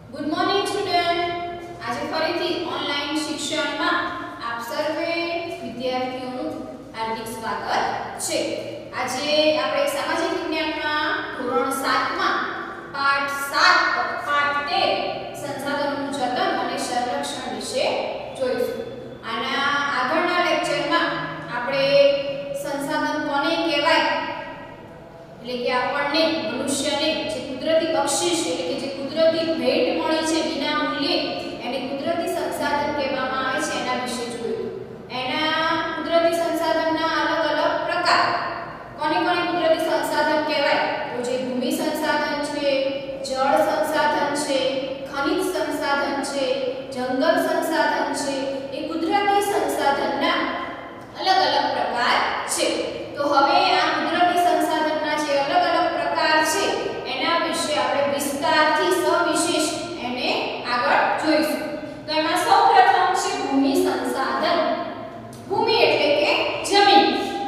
Good morning student. આજે ફરીથી online શિક્ષણમાં આપ સર્વે વિદ્યાર્થીઓનું હાર્દિક સ્વાગત છે. આજે આપણે સામાજિક વિજ્ઞાનમાં ધોરણ 7 માં પાઠ 7 પાઠ 13 સંસાધનોનું જતન અને સંરક્ષણ વિશે જોઈશું. આના આગળના લેક્ચરમાં આપણે સંસાધન કોને કહેવાય એટલે કે આપણને મનુષ્યને જે કુદરતી બક્ષિસ એટલે કે જે કુદરતી ભેટ મળી છે વિના મૂલ્યે એને કુદરતી સંસાધન કહેવામાં આવે છે એના વિશે જોયું. એના કુદરતી સંસાધનના અલગ અલગ પ્રકાર. કોને કોને કુદરતી સંસાધન કહેવાય? તો જે ભૂમિ સંસાધન છે, જળ સંસાધન છે, ખનિજ સંસાધન છે, જંગલ સંસાધન છે, એ કુદરતી સંસાધનના અલગ અલગ પ્રકાર છે. તો હવે આ કુદરતી સંસાધનના જે અલગ અલગ પ્રકાર છે એના વિશે આપણે વિસ્તારથી સવિશેષ એને આગળ જોઈશું. તો એમાં સૌપ્રથમ છે ભૂમિ સંસાધન. ભૂમિ એટલે કે જમીન,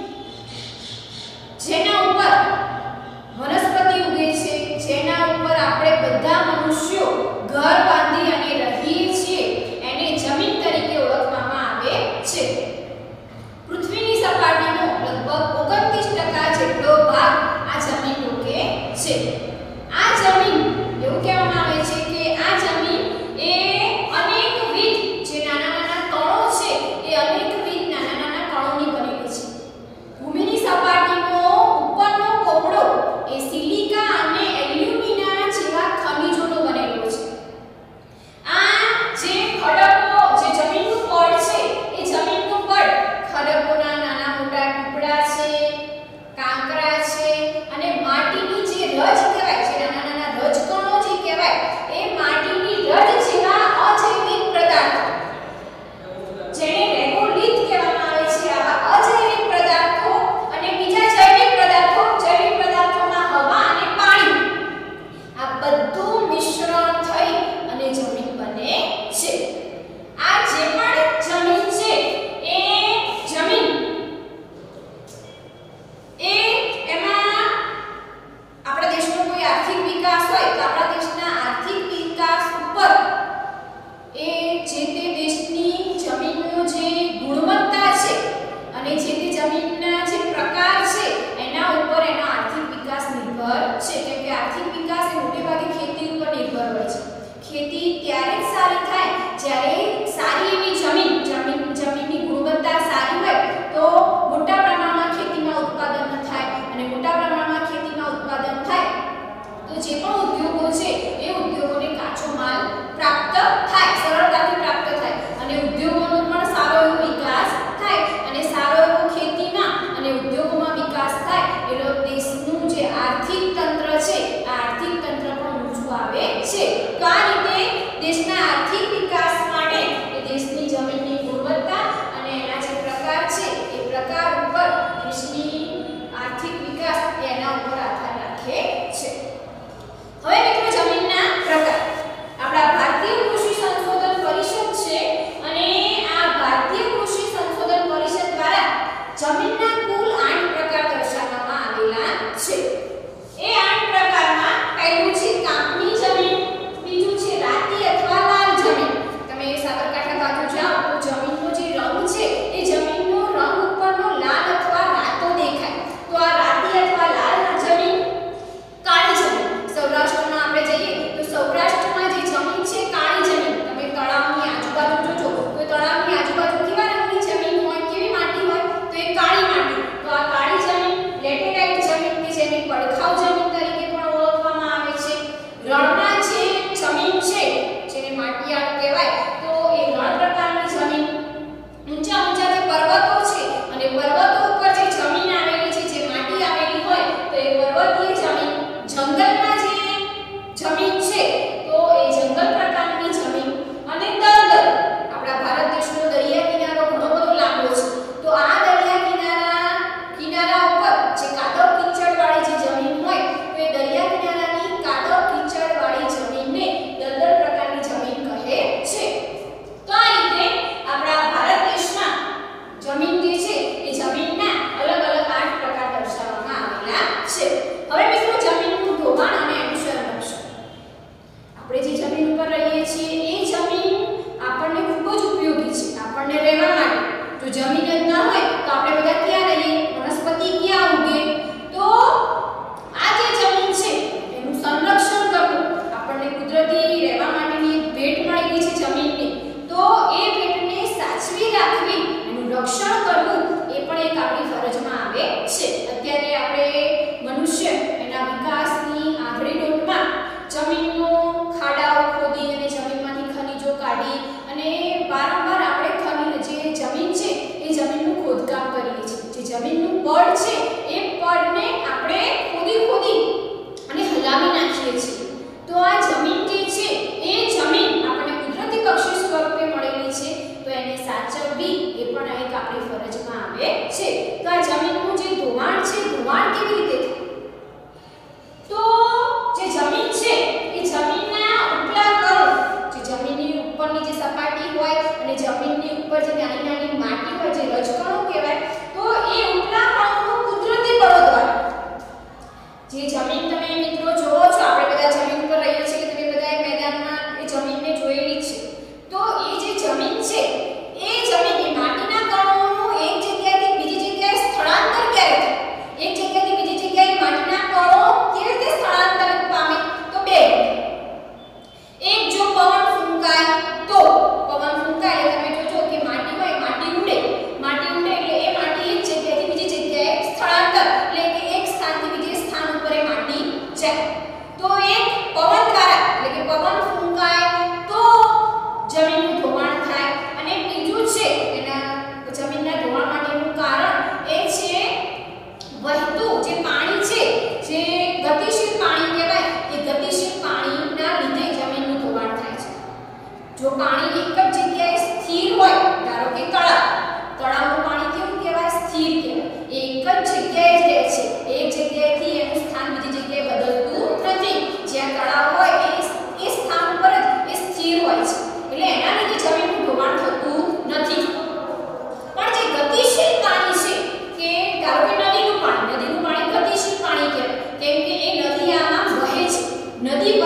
જેના ઉપર વનસ્પતિ ઉગે છે, જેના ઉપર આપણે બધા મનુષ્યો ઘર બાંધી અને રહીએ છીએ, એને જમીન તરીકે ઓળખવામાં આવે છે. પૃથ્વીની સપાટીનો લગભગ 29% જેટલો ભાગ આ જમીન ઓકે છે. આ જમીન એવું કહેવામાં આવે છે કે આ જમીન એ અનેકવિધ જે નાના નાના કણો છે એ અનેકવિધ નાના નાના કણોની બનેલી છે. ભૂમિની સપાટીનો ઉપરનો પોપડો એ સિલિકા અને એલ્યુમિના જેવા ખનિજોનો બનેલો છે.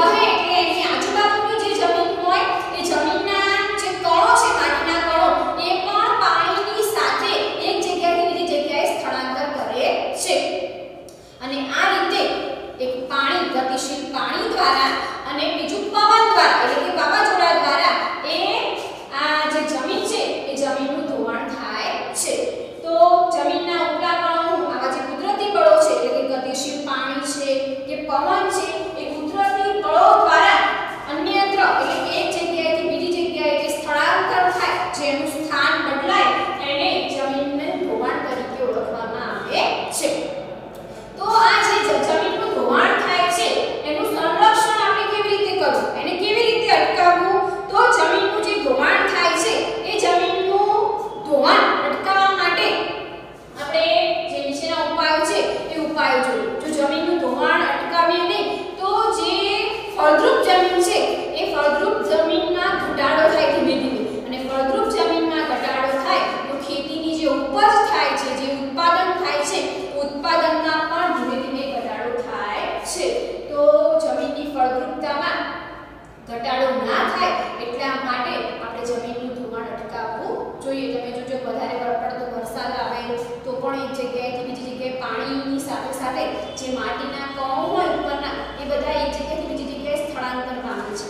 વહે એટલે એની આજુબાજુની જે જમીન હોય એ જમીનના જે કણો છે માટીના કણો એ પણ પાણીની સાથે એક જગ્યાએથી બીજી જગ્યાએ સ્થળાંતર કરે છે અને આ રીતે એક પાણી ગતિશીલ પાણી દ્વારા અને બીજું પવન દ્વારા એટલે કે વાવાઝોડા દ્વારા એ આ જે જમીન છે એ જમીનનું ધોવાણ થાય છે તો જમીનના ઉપલા કણો આવા જે કુદરતી બળો છે એટલે કે ગતિશીલ પાણી છે કે પવન છે એ કુદરતી બળો દ્વારા અન્યત્ર એટલે કે એક જગ્યાએથી બીજી જગ્યાએ જે સ્થળાંતર થાય જેનું સ્થાન બદલાય એને જમીનને ધોવાણ તરીકે ઓળખવામાં આવે છે તો આ જે જમીનનું ધોવાણ થાય છે એનું સંરક્ષણ આપણે કેવી રીતે કરવું એને કેવી રીતે અટકાવવું તો જમીનનું જે ધોવાણ થાય છે એ જમીનનું ધોવાણ અટકાવવા માટે આપણે જે નીચેના ઉપાયો છે એ ઉપાયો જોઈએ જો જમીનનું ધોવાણ અટકાવીએ નહીં તો જે ફળદ્રુપ જમીન છે એ ફળદ્રુપ જમીનમાં ઘટાડો થાય ધીમે ધીમે અને ફળદ્રુપ જમીનમાં ઘટાડો થાય તો ખેતીની જે ઉપજ થાય છે જે ઉત્પાદન થાય છે ઉત્પાદનમાં પણ ધીમે ધીમે ઘટાડો થાય છે તો જમીનની ફળદ્રુપતામાં ઘટાડો ના થાય એટલા માટે આપણે જમીનનું ધોવાણ અટકાવવું જોઈએ તમે જોજો વધારે પડતો વરસાદ આવે તો પણ એક જગ્યાએથી બીજી જગ્યાએ પાણીની સાથે સાથે જે માટીના કણો હોય ઉપરના એ બધા એક જગ્યાએથી બીજી જગ્યાએ સ્થળાંતર પામે છે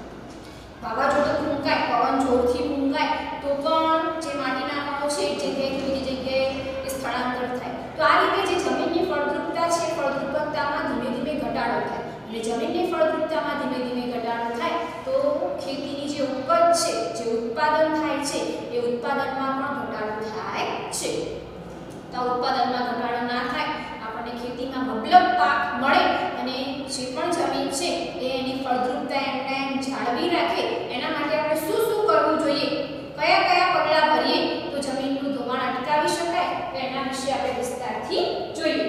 વાવાઝોડું ફૂંકાય પવન જોરથી ફૂંકાય તો પણ જે માટીના કણો છે એક જગ્યાએથી બીજી જગ્યાએ સ્થળાંતર થાય તો આ રીતે જે જમીનની ફળદ્રુપતા છે ફળદ્રુપતામાં ધીમે ધીમે ઘટાડો થાય એટલે જમીનની ફળદ્રુપતામાં ધીમે ધીમે ઘટાડો થાય તો ખેતીની જે ઉપજ છે જે ઉત્પાદન થાય છે એ ઉત્પાદનમાં પણ ઘટાડો થાય છે તો ઉત્પાદનમાં ઘટાડો ના થાય આપણને ખેતીમાં મબલક પાક મળે અને જે પણ જમીન છે એ એની ફળદ્રુપતા એમને જાળવી રાખે એના માટે આપણે શું શું કરવું જોઈએ કયા કયા પગલાં ભરીએ તો જમીનનું ધોવાણ અટકાવી શકાય તો એના વિશે આપણે વિસ્તારથી જોઈએ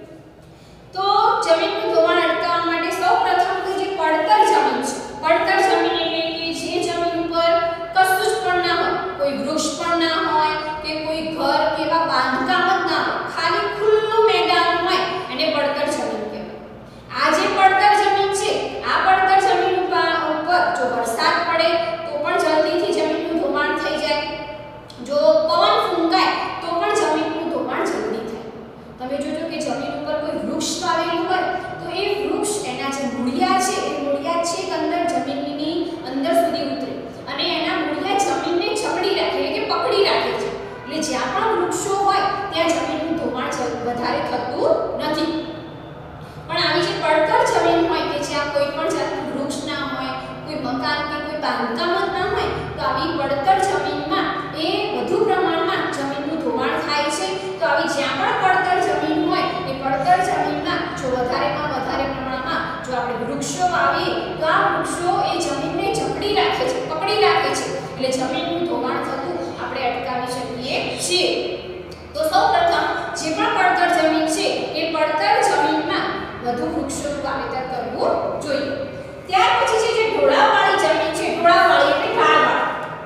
તો જમીનનું ધોવાણ અટકાવવા માટે સૌપ્રથમ તો જે પડતર જમીન છે પડતર જમીન એટલે કે જે જમીન ઉપર કશું જ પણ ના હોય કોઈ વૃક્ષ પણ ના હોય કે કોઈ ઘર કે એવા બાંધકામ જ ના હોય ખાલી ખુલ્લું મેદાન હોય એને પડતર જમીન કહેવાય આ જે પડતર જમીન છે આ પડતર જમીન ઉપર જો વરસાદ પડે તો પણ જલ્દીથી જમીનનું ધોવાણ થઈ જાય જો પવન ફૂંકાય તો પણ જમીનનું ધોવાણ જલ્દી થાય તમે જોજો કે જમીન ઉપર કોઈ વૃક્ષ વાવેલું હોય તો એ વૃક્ષ એના જે મૂળિયા છે એ મૂળિયા છેક અંદર જમીનની અંદર સુધી ઉતરે અને એના મૂળિયા જમીનને જકડી રાખે એટલે કે પકડી રાખે છે એટલે જ્યાં પણ વૃક્ષો હોય ત્યાં જમીનનું ધોવાણ વધારે થતું નથી પણ આવી જે પડતર જમીન હોય કે જ્યાં કોઈ પણ જાતનું વૃક્ષ ના હોય કોઈ મકાન કે કોઈ બાંધકામ જ ના હોય તો આવી પડતર જમીનમાં એ વધુ પ્રમાણમાં જમીનનું ધોવાણ થાય છે તો આવી જ્યાં પણ પડતર જમીન હોય એ પડતર જમીનમાં જો વધારેમાં વધારે પ્રમાણમાં જો આપણે વૃક્ષો વાવીએ તો આ વૃક્ષો એ જમીનને જકડી રાખે છે પકડી રાખે છે એટલે જમીનનું ધોવાણ થતું આપણે અટકાવી શકીએ છીએ તો સૌપ્રથમ જે પણ પડતર જમીન છે એ પડતર જમીનમાં વધુ વૃક્ષોનું વાવેતર કરવું જોઈએ ત્યાર પછી જે ઢોળાવવાળી જમીન છે ઢોળાવવાળી એટલે ઢાળવાળી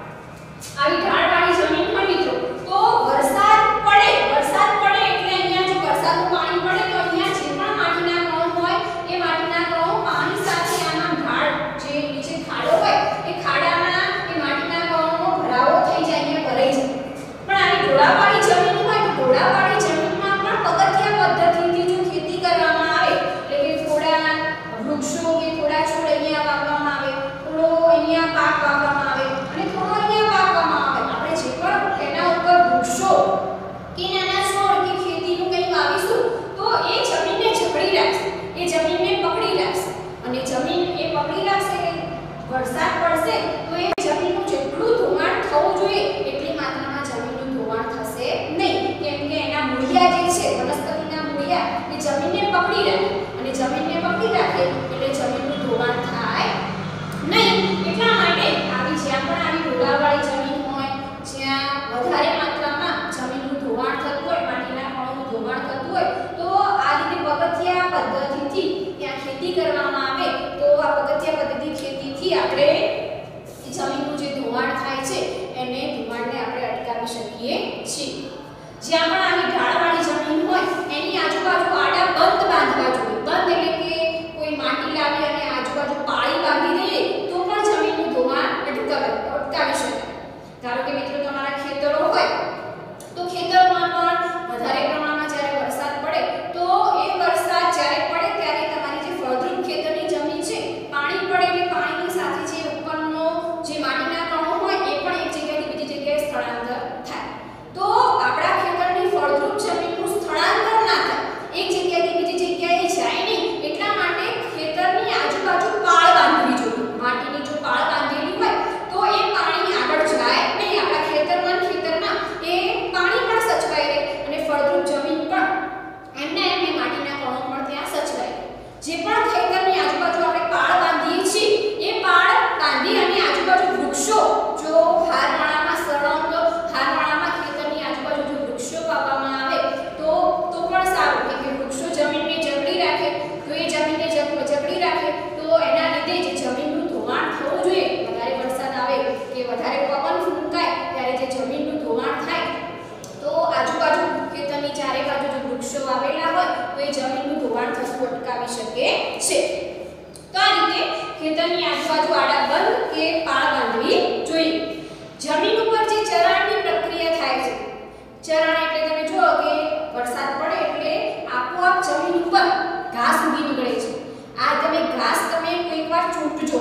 આવી ઢાળવાળી જમીન હોય મિત્રો તો વરસાદ પડે એટલે અહીંયા જો વરસાદનું પાણી પડે તો અહીંયા જે પણ માટીના કણો હોય એ માટીના કણો પાણી સાથે આમાં ઢાળ જે નીચે ખાડો હોય એ ખાડામાં એ માટીના કણોનો ભરાવો થઈ જાય અહીંયા ભરાઈ જાય પણ આવી ઢોળાવવાળી જમીન હોય તો ઢોળાવવાળી જમીનમાં પણ પગથિયા પદ્ધતિથી જો ખેતી કરવામાં આવે એટલે કે થોડા વૃક્ષો કે થોડા છોડ અહીંયા વાવવામાં આવે થોડો અહીંયા પાક વાવવામાં આવે અને થોડો અહીંયા પાકવામાં આવે આપણે જે પણ એના ઉપર વૃક્ષો કે નાના છોડ કે ખેતીનું કંઈ વાવીશું તો એ જમીનને જકડી રાખશે એ જમીનને પકડી રાખશે અને જમીન એ પકડી રાખશે કે વરસાદ પડશે તો એ જમીનનું જેટલું ધોવાણ થવું જોઈએ એટલી માત્રામાં જમીનનું ધોવાણ થશે નહીં કેમ કે એના મૂળિયા જે છે વનસ્પતિના મૂળિયા એ જમીનને પકડી રાખે અને જમીનને પકડી રાખે એટલે જમીનનું ધોવાણ થાય નહીં એટલા માટે આવી જ્યાં પણ આવી ઢોળાવવાળી જમીન હોય જ્યાં વધારે માત્રામાં જમીનનું ધોવાણ થતું હોય માટીના કણોનું ધોવાણ થતું હોય તો આ રીતે પગથિયા પદ્ધતિથી ત્યાં ખેતી કરવામાં આવે તો આ પગથિયા પદ્ધતિ ખેતીથી આપણે જમીનનું જે ધોવાણ થાય છે એને ધોવાણને આપણે અટકાવી શકીએ છીએ જ્યાં પણ આવી ઢાળવાળી જમીન હોય એની આજુબાજુ આડા બંધ બાંધવા જોઈએ બંધ એટલે કે કોઈ માટી લાવી અને આજુબાજુ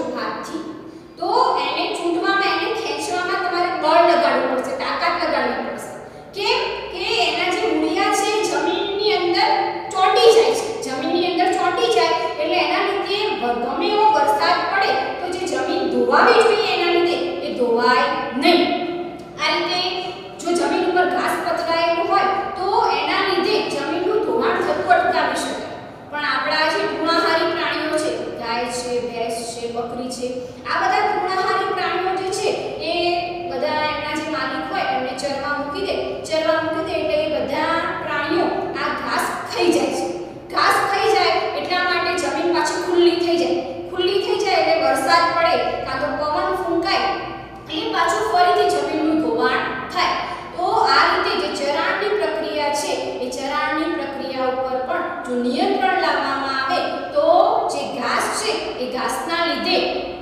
હાથથી. તો એને ચૂંટવામાં એને ખેંચવામાં તમારે બળ લગાડવું પડશે, તાકાત લગાડવી પડશે. કેમ કે એના જે મૂળિયા છે જમીનની અંદર ચોંટી જાય છે. જમીનની અંદર ચોંટી જાય એટલે એના લીધે ગમે એવો વરસાદ પડે તો જે જમીન ધોવાવી જોઈએ એના લીધે એ ધોવાય નહીં. આ રીતે જો જમીન ઉપર ઘાસ પથરાયેલું હોય તો એના લીધે જમીનનું ધોવાણ થતું અટકાવી શકાય. પણ આપણા જે તૃણાહારી પ્રાણીઓ છે, ગાય છે, ભેંસ છે, બકરી છે, આ બધા તૃણાહારી પ્રાણીઓ જે છે એ બધા એમના જે માલિક હોય એમને ચરવા મૂકી દે એટલે એ બધા પ્રાણીઓ આ ઘાસ ખાઈ જાય છે. ઘાસ ખાઈ જાય એટલા માટે જમીન પાછી ખુલ્લી થઈ જાય એટલે વરસાદ પડે કાં તો પવન ફૂંકાય એટલે પાછું ફરીથી જમીનનું ધોવાણ થાય. તો આ રીતે જે ચરાણની પ્રક્રિયા છે એ ચરાણની પ્રક્રિયા ઉપર પણ જો નિયંત્રણ લાવવામાં આવે તો જે ઘાસ છે એ ઘાસના લીધે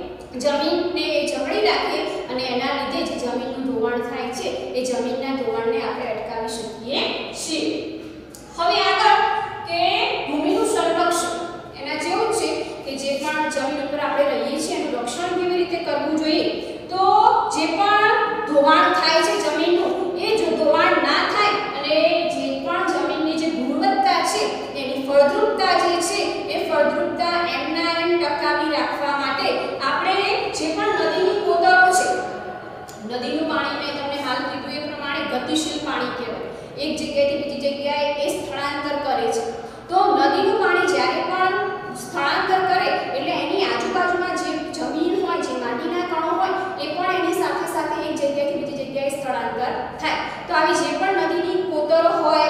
જમીનને જમણી રાખે અને એના લીધે જે જમીનનું ધોવાણ થાય છે એ જમીનના ધોવાણને આપણે અટકાવી શકીએ છીએ. હવે આગળ કે ભૂમિનું સંરક્ષણ એના જેવું છે કે જે પણ જમીન ઉપર આપણે રહીએ છીએ એનું રક્ષણ કેવી રીતે કરવું જોઈએ. તો જે પણ ધોવાણ થાય છે જમીનનું એ જો ધોવાણ ના થાય અને જે પણ જમીનની જે ગુણવત્તા છે એની ફળદ્રુપતા જે છે એ ફળદ્રુપતા એમના એમ ટકાવી રાખવા માટે આપણે જે પણ નદીની કોતરો છે, નદીનું પાણી મેં તમને હાલ કીધું એ પ્રમાણે ગતિશીલ પાણી કહેવાય. એક જગ્યાએથી બીજી જગ્યાએ એ સ્થળાંતર કરે છે. તો નદીનું પાણી જ્યારે પણ સ્થળાંતર કરે એટલે એની આજુબાજુમાં જે જમીન હોય, જે માટીના કણો હોય એ પણ એની સાથે સાથે એક જગ્યાએથી બીજી જગ્યાએ સ્થળાંતર થાય. તો આવી જે પણ નદીની કોતરો હોય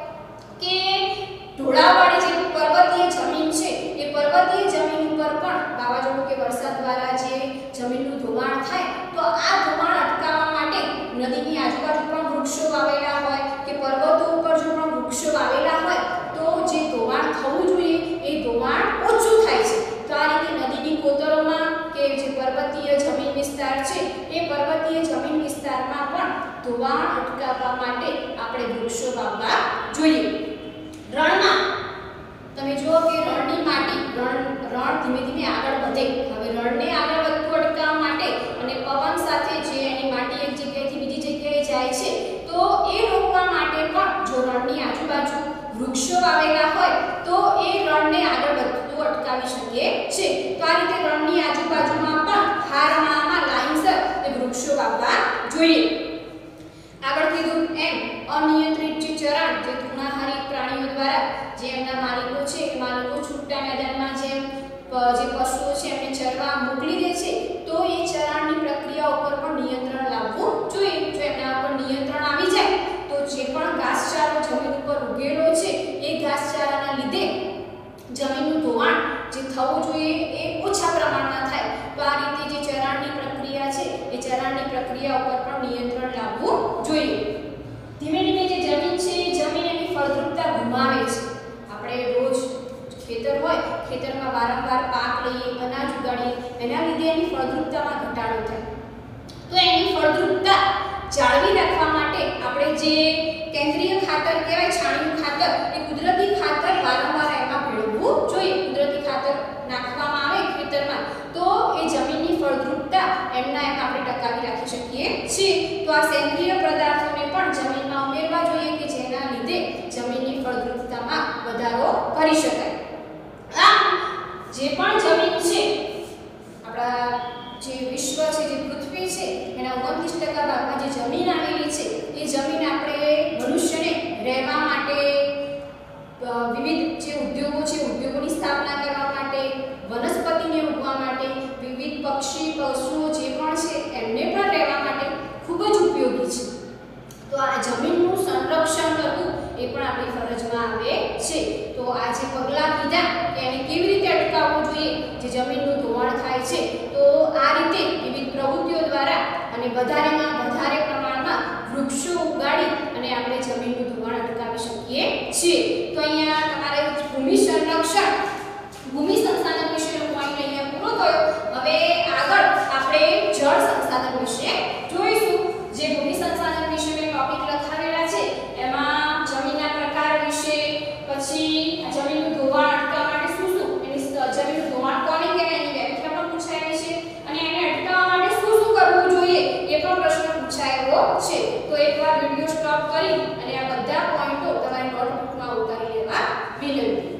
કે ઢોળાવવાળી જે પર્વતીય જમીન છે એ પર્વતીય જમીન ઉપર પણ વાવાઝોડું કે વરસાદ દ્વારા જે જમીનનું ધોવાણ થાય તો આ ધોવાણ અટકાવવા માટે નદીની આજુબાજુ પણ વૃક્ષો વાવેલા હોય કે પર્વતો ઉપર જો પણ વૃક્ષો વાવેલા હોય તો જે ધોવાણ થવું જોઈએ એ ધોવાણ ઓછું થાય છે. તો આ રીતે નદીની કોતરોમાં કે જે પર્વતીય જમીન વિસ્તાર છે એ પર્વતીય જમીન વિસ્તારમાં પણ ધોવાણ અટકાવવા માટે આપણે વૃક્ષો વાવવા જોઈએ. રણમાં તમે જુઓ કે રણની માટી રણ ધીમે ધીમે આગળ વધે. હવે રણને આગળ વધતું અટકાવવા માટે અને પવન સાથે જે એની માટી એક જગ્યાએથી બીજી જગ્યાએ જાય છે તો એ રોકવા માટે પણ જો રણની આજુબાજુ વૃક્ષો વાવેલા હોય તો એ રણને આગળ વધતું અટકાવી શકે છે. તો આ રીતે રણની આજુબાજુમાં પણ હારમાળામાં લાઈનસર એ વૃક્ષો વાવવા જોઈએ. આગળ કીધું એમ અનિયંત્રિત જે ચરણ જે તૃણાહારી પ્રાણીઓ દ્વારા જે એમના માલિકો છે એ માલિકો છૂટા મેદાનમાં જે પશુઓ છે એમને ચરવા મોકલી દે છે તો એ ચરણની પ્રક્રિયા ઉપર પણ નિયંત્રણ લાવવું જોઈએ. જો એના ઉપર નિયંત્રણ આવી જાય તો જે પણ ઘાસચારો જમીન ઉપર ઉગેલો છે એ ઘાસચારાના લીધે જમીનનું ધોવાણ જે થવું જોઈએ એ ઓછા પ્રમાણમાં થાય. તો આ રીતે જે ચરણની પ્રક્રિયા છે એ ચરણની પ્રક્રિયા ઉપર પણ નિયંત્રણ લાવવું જોઈએ. ધીમે ધીમે જે જમીન છે એ જમીન એની ફળદ્રુપતા ગુમાવે છે. આપણે રોજ ખેતર હોય, ખેતરમાં વારંવાર પાક લઈએ, અનાજ ઉગાડીએ, એના લીધે એની ફળદ્રુપતામાં ઘટાડો થાય. તો એની ફળદ્રુપતા જાળવી રાખવા માટે આપણે જે કેન્દ્રીય ખાતર કહેવાય, છાણિયું ખાતર, એ કુદરતી ખાતર વારંવાર એમાં ભેળવવું જોઈએ. કુદરતી ખાતર નાખવામાં આવે ખેતરમાં તો એ જમીનની ફળદ્રુપતા એમના એમ આપણે ટકાવી રાખી શકીએ છીએ. તો આ સેન્દ્રિય પદાર્થોને પણ જમીનમાં ઉમેરવા જોઈએ કે જેના લીધે જમીનની ફળદ્રુપતામાં વધારો કરી શકાય. જે પણ જમીન છે આપણા જે વિશ્વ છે, જે પૃથ્વી છે એના 29% ભાગમાં જે જમીન આવેલી છે એ જમીન આપણે મનુષ્યને રહેવા માટે, વિવિધ જે ઉદ્યોગો છે ઉદ્યોગોની સ્થાપના કરવા માટે, વનસ્પતિને ઉગવા માટે, વિવિધ પક્ષી પશુઓ જે પણ છે એમને પણ રહેવા માટે ખૂબ જ ઉપયોગી છે. તો આ જમીનનું સંરક્ષણ કરવું એ પણ આપણી ફરજમાં આવે છે. તો આ જે પગલાં કીધા કે એને કેવી રીતે અટકાવવું જોઈએ જે જમીનનું ધોવાણ થાય છે, તો આ રીતે વિવિધ પ્રવૃત્તિઓ દ્વારા અને વધારેમાં વધારે પ્રમાણમાં વૃક્ષો ઉગાડી અને આપણે જમીનનું ધોવાણ અટકાવી શકીએ છીએ. તો અહીંયા તમારે ભૂમિ સંરક્ષણ, ભૂમિ સંસાધન વિશેનો પોઈન્ટ અહીંયા પૂરો થયો. હવે આગળ આપણે જળ સંસાધન વિશે જોઈશું. જે ભૂમિ સંસાધન વિશે મેં ટોપિક લખાવેલા છે એમાં જમીનના પ્રકાર વિશે, પછી જમીનનું ધોવાણ અટકાવવા માટે શું શું, એની જમીનનું ધોવાણ કોને કહેવાય એની વ્યાખ્યા પણ પૂછાયેલી છે. કરી અને આ બધા પોઈન્ટો તમારી નોટબુકમાં ઉતારી લેવા વિનંતી.